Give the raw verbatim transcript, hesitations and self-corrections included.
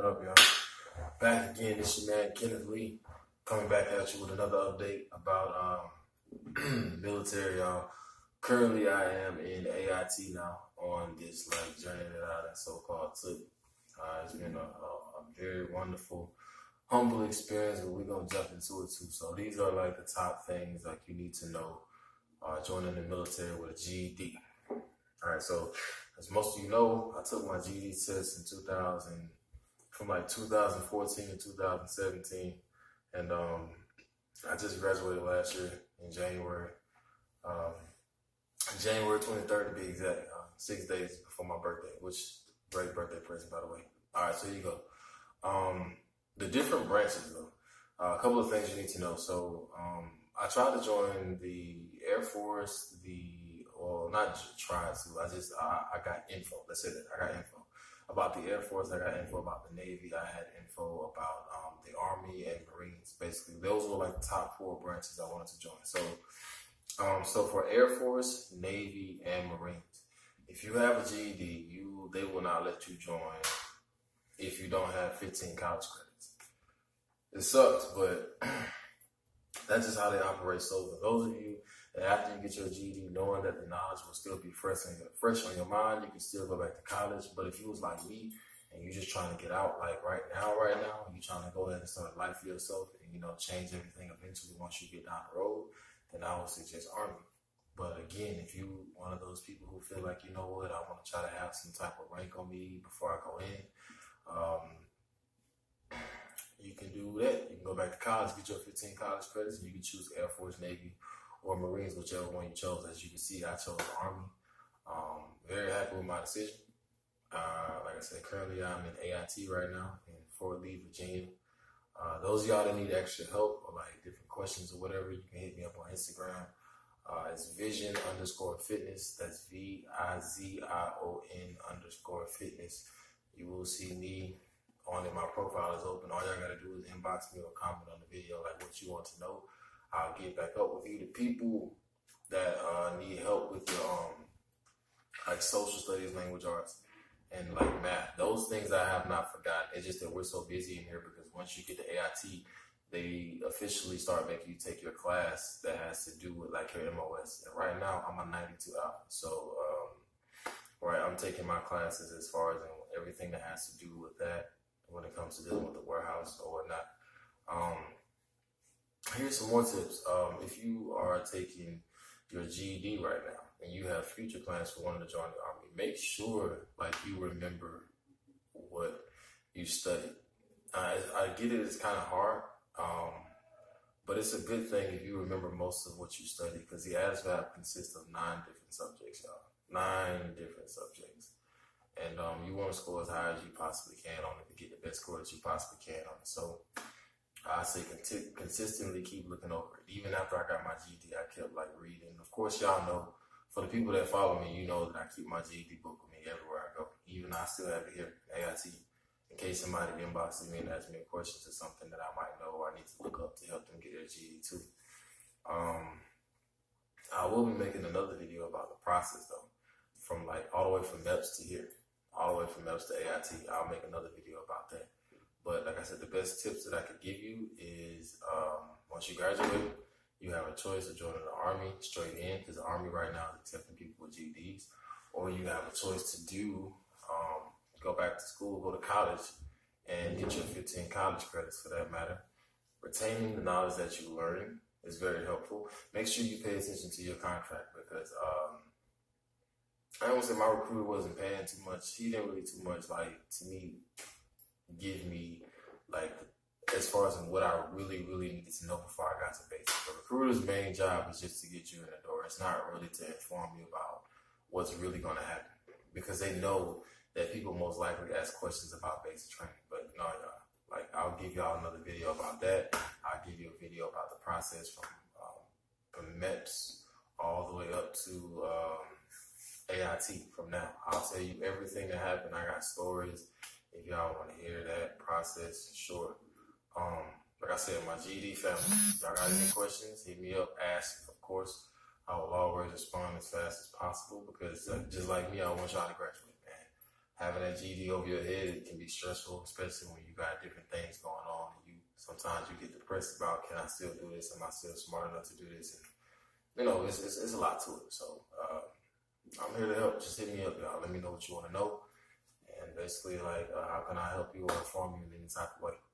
up, y'all? Back again, it's your man Kenneth Lee, coming back at you with another update about um, military, y'all. Currently, I am in A I T now on this like journey that I so-called took. Uh, it's been a, a, a very wonderful, humble experience, but we're gonna jump into it too. So these are like the top things like you need to know uh, joining the military with a G E D. All right, so as most of you know, I took my G E D test in two thousand, from like two thousand fourteen to two thousand seventeen, and um, I just graduated last year in January, um, January twenty-third to be exact, uh, six days before my birthday, which great birthday present, by the way. All right, so here you go. Um, the different branches, though. Uh, a couple of things you need to know. So um, I tried to join the Air Force, the, well, not just tried to, I just, I, I got info. Let's say that, I got info. About the Air Force, I got info about the Navy, I had info about um, the Army and Marines. Basically, those were like the top four branches I wanted to join. So, um, so for Air Force, Navy, and Marines, if you have a G E D, you they will not let you join if you don't have fifteen college credits. It sucks, but that's just how they operate. So for those of you that after you get your G E D, knowing that the knowledge will still be fresh on your, fresh on your mind, you can still go back to college. But if you was like me and you're just trying to get out like right now, right now, and you're trying to go ahead and start a life for yourself and, you know, change everything eventually once you get down the road, then I would suggest Army. But again, if you one of those people who feel like, you know what, I want to try to have some type of rank on me before I go in, um, you can do that. You can go back to college, get your fifteen college credits, and you can choose Air Force, Navy, or Marines, whichever one you chose. As you can see, I chose the Army. Um, very happy with my decision. Uh, like I said, currently I'm in A I T right now in Fort Lee, Virginia. Uh, those of y'all that need extra help or like different questions or whatever, you can hit me up on Instagram. Uh, it's vision underscore fitness. That's V I Z I O N underscore fitness. You will see me on it. My profile is open. All y'all got to do is inbox me or comment on the video, like what you want to know. I'll get back up with you. The people that uh, need help with your um, like social studies, language arts, and like math, those things I have not forgotten. It's just that we're so busy in here because once you get to A I T, they officially start making you take your class that has to do with like your M O S. And right now, I'm a ninety-two out. So, um, right, I'm taking my classes as far as everything that has to do with that when it comes to dealing with the warehouse or whatnot. Um, here's some more tips. Um, if you are taking your G E D right now and you have future plans for wanting to join the Army, make sure like you remember what you studied. I, I get it, it's kind of hard. Um, but it's a good thing if you remember most of what you study, because the A S V A P consists of nine different subjects, y'all. Nine different subjects. And um, you want to score as high as you possibly can on it to get the best score that you possibly can on it. So I say conti- consistently keep looking over it. Even after I got my G E D, I kept like reading. Of course, y'all know, for the people that follow me, you know that I keep my G E D book with me everywhere I go. Even I still have it here at A I T. In case somebody inboxes me and asks me a question to something that I might know or I need to look up to help them get their G E D too. Um, I will be making another video about the process though, from like all the way from MEPS to here, all the way from MEPS to A I T. I'll make another video about that. But like I said, the best tips that I could give you is um, once you graduate, you have a choice of joining the Army straight in, because the Army right now is accepting people with G E Ds, or you have a choice to do um, go back to school, go to college, and get your fifteen college credits for that matter. Retaining the knowledge that you learn is very helpful. Make sure you pay attention to your contract, because um, I don't say my recruiter wasn't paying too much. He didn't really too much, like, to me, give me, like, as far as what I really, really needed to know before I got to basic. The recruiter's main job is just to get you in the door. It's not really to inform you about what's really going to happen, because they know that people most likely ask questions about basic training. But no, y'all, like, I'll give y'all another video about that. I'll give you a video about the process from, um, from MEPS all the way up to um, A I T from now. I'll tell you everything that happened. I got stories. If y'all want to hear that process, sure. Um, like I said, my G E D family, y'all got any questions, hit me up, ask, of course. I will always respond as fast as possible, because uh, just like me, I want y'all to graduate, man. Having that that G E D over your head, it can be stressful, especially when you got different things going on. And you sometimes you get depressed about, can I still do this? Am I still smart enough to do this? And you know, it's it's, it's a lot to it. So uh, I'm here to help. Just hit me up, y'all. Let me know what you want to know, and basically, like, uh, how can I help you or inform you in any type of way?